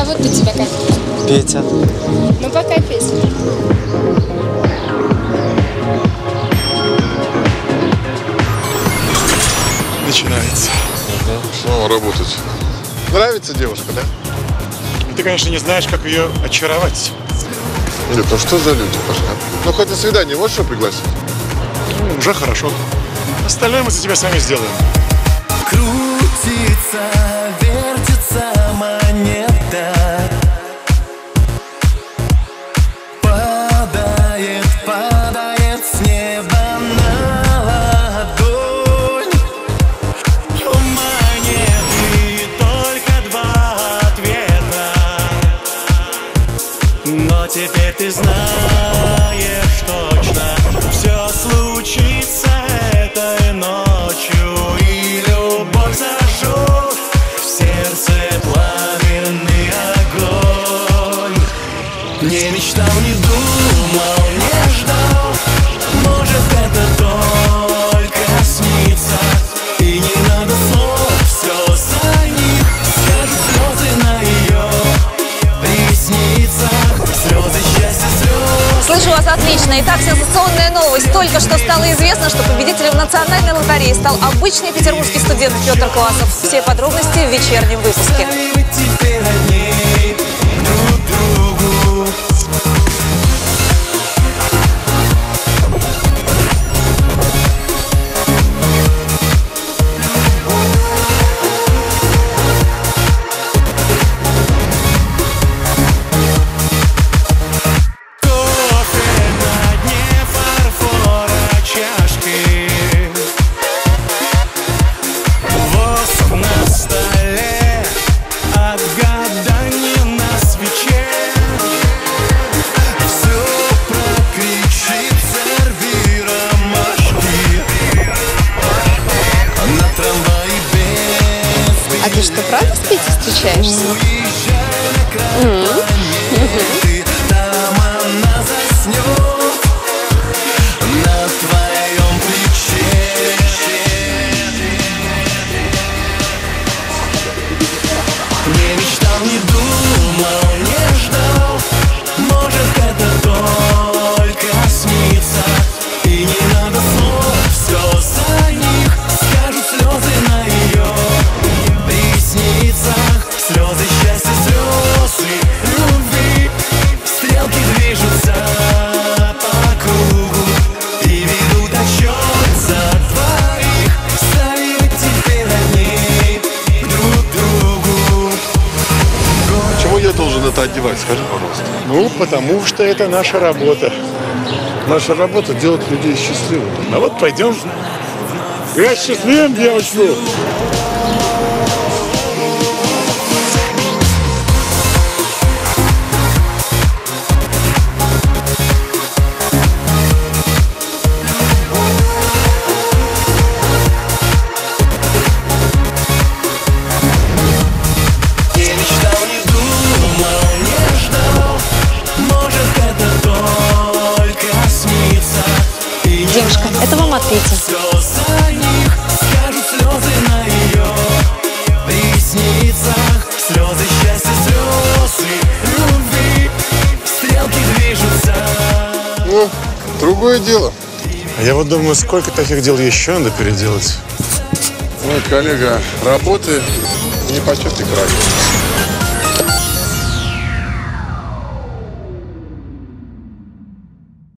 зовут-то тебя как? Петя. Ну, пока, Петя. Начинается. Снова работать. Нравится девушка, да? Ты, конечно, не знаешь, как ее очаровать. Нет, ну что за люди, Пашка? Ну, хоть на свидание вот что пригласить? Ну, уже хорошо. Остальное мы за тебя сами сделаем. Крутится, вертится монета. Падает, падает с неба на ладонь. У монеты только два ответа. Но теперь ты знаешь точно, все случится этой ночью, и любовь зажжет в сердце пламенный огонь. Не мечтал, не думал, не ждал, может это только снится. И не надо слов, все за них скажут слезы на ее ресницах, слезы счастья, слезы. Слышу вас отлично. Итак, сенсационная новость. Только что стало известно, что победителем национальной лотереи стал обычный петербургский студент Петр Классов. Все подробности в вечернем выпуске. Теперь одни друг другу. Кофе на дне фарфора чашки, воск на столе, от гадания на свече. Все прокричит сервира мошки. На трамвае без А ты что, правда с Петей встречаешься? уезжай на край планеты, там она заснет на твоем плече. Не мечтал, не думал, не ждал, может это только снится. И не надо слов, все за них скажут слезы на ее ресницах, слезы счастья, слезы любви. Стрелки движутся по кругу и ведут отсчет за двоих. Стали вы теперь одни друг другу. Почему я должен это одевать, скажи, пожалуйста? Ну, потому что это наша работа. Наша работа делать людей счастливыми. А вот пойдем. Я счастливым девочку. Не мечтал, не думал, не ждал, может это только снится. И не Девушка, это вам от Пети. все за них скажут слезы на ее ресницах, слезы счастья, слезы любви. Стрелки движутся. Ну, другое дело. А я вот думаю, сколько таких дел еще надо переделать. Ой, коллега, работы не почетный край.